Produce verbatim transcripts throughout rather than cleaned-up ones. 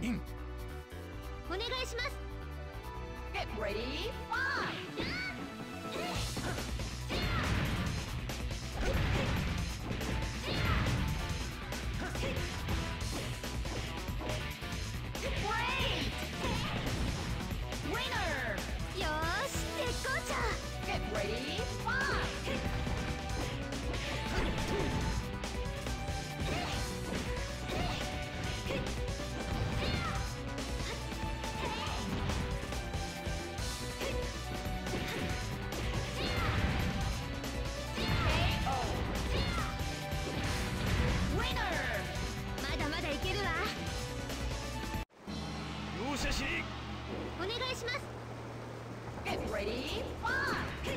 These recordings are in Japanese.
イン。 お願いします。 Get ready, fight! Great! Winner! よーし絶好調。 Get ready, fight! Winner! まだまだいけるわ。 容赦しねお願いします。 Get ready, fight!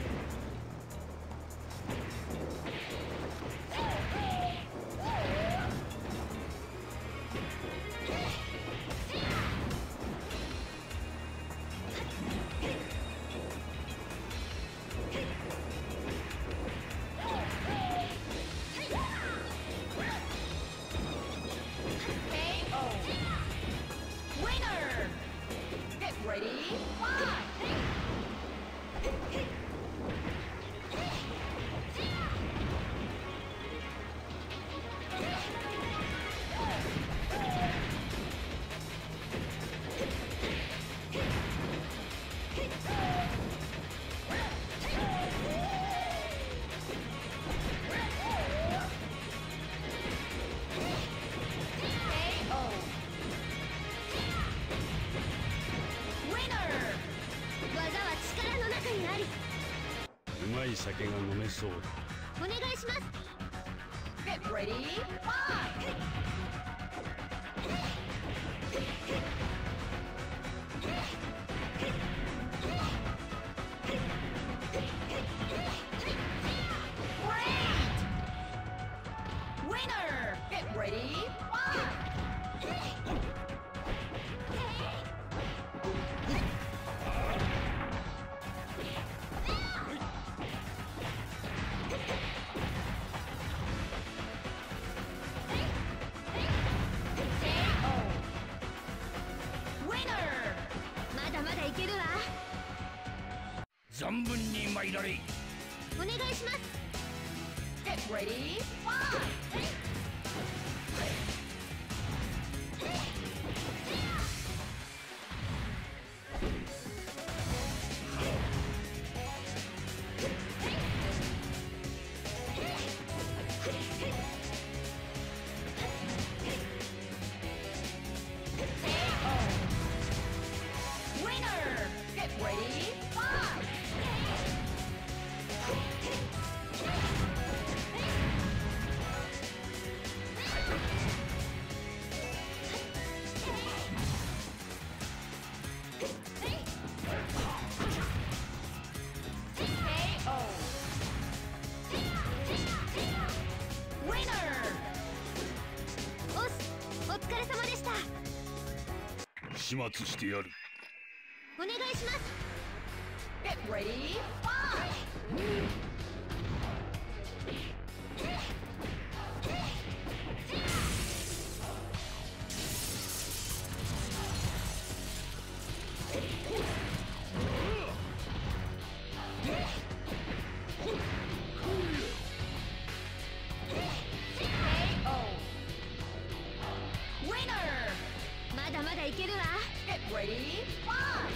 K O. Winner! Get ready, fight! K O. Winner! 技は力の中にあり。 え。うまい酒が飲めそうだ。 お願いします。 Get ready, fight! Great! Winner! Get ready, fight! K O. Winner! まだまだいけるわ。 存分に参られ。 お願いします。 Get ready, fight! K O. Winner! Get ready, fight! K O. Winner! おっす、お疲れ様でした。 始末してやる。 お願いします。 Get ready, fight! K O. Winner! まだまだいけるわ。 Get ready, fight!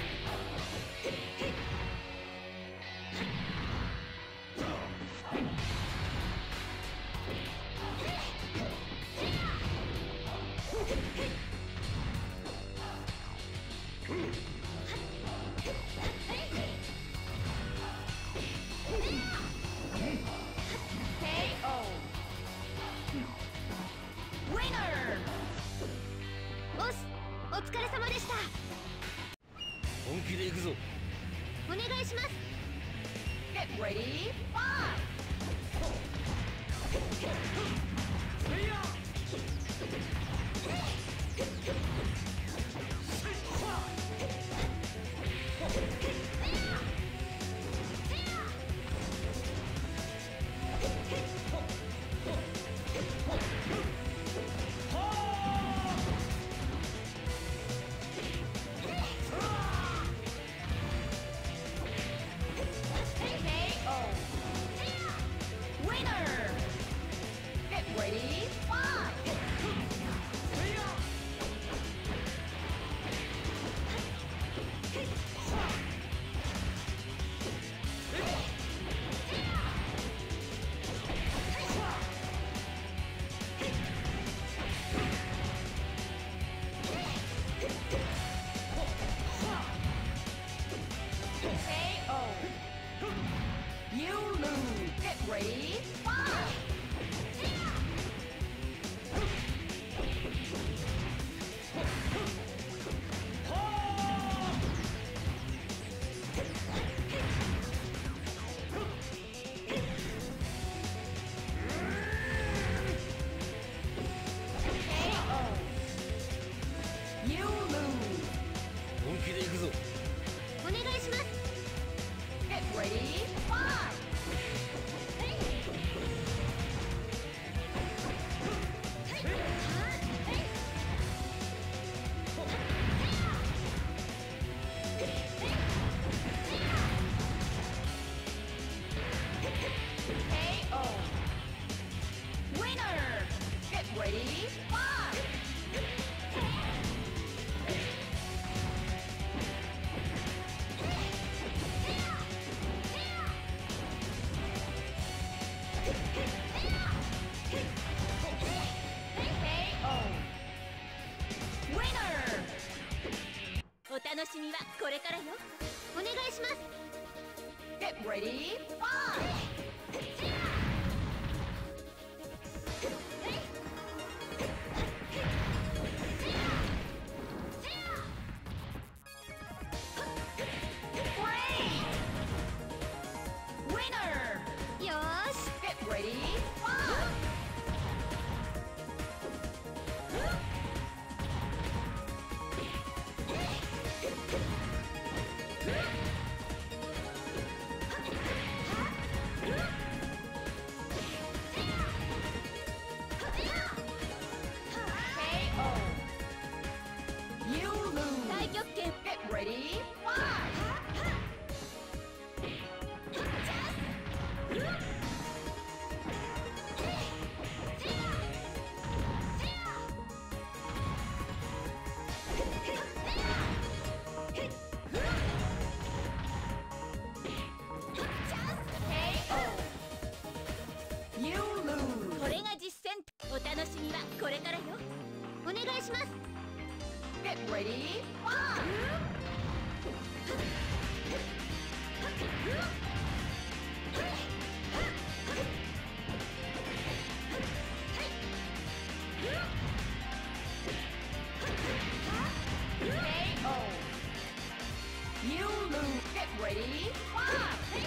K O. Winner! おっす、お疲れ様でした。 本気で行くぞ。 お願いします。 Get ready, fight! みはこれからよ。お願いします。 Get ready, fight! Great! Winner! よーし。 Get ready, fight! K O. You lose. 太極拳。 Get ready, fight! K O. You lose. これが実践。お楽しみはこれからよ。お願いします。 Get ready, fight! K O. You lose. Get ready, fight!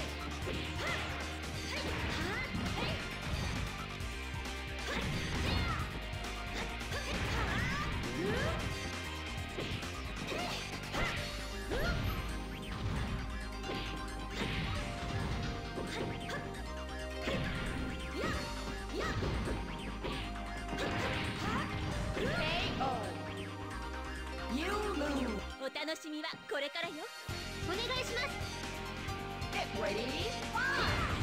K O. You lose. お楽しみはこれからよ。お願いします。 Get ready, fight!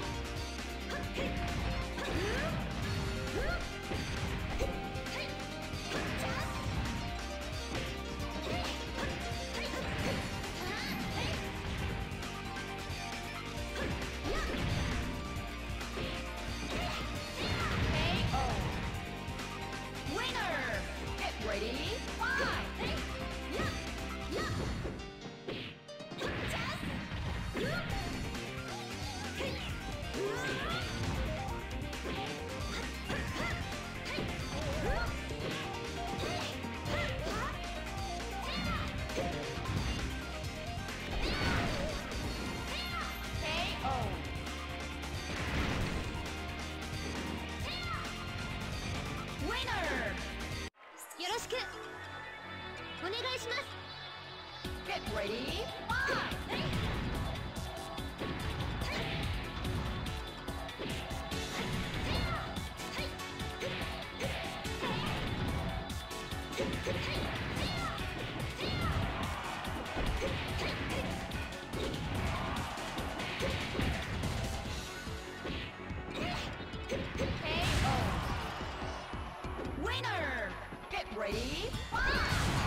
K O. Winner! Get ready, fight! K O. Winner! よろしく。お願いします。 Get ready, fight! K O. Winner! Get ready, fight!